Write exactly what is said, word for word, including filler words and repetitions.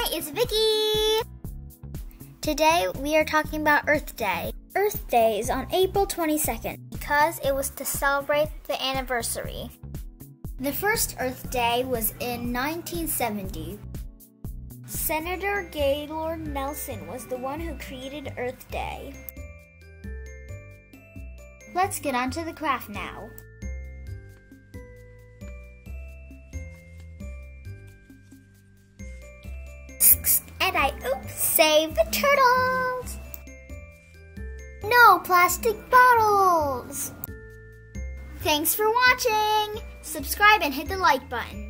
Hi, it's Vicky! Today we are talking about Earth Day. Earth Day is on April twenty-second because it was to celebrate the anniversary. The first Earth Day was in nineteen seventy. Senator Gaylord Nelson was the one who created Earth Day. Let's get on to the craft now. And I oops save the turtles! No plastic bottles! Thanks for watching! Subscribe and hit the like button.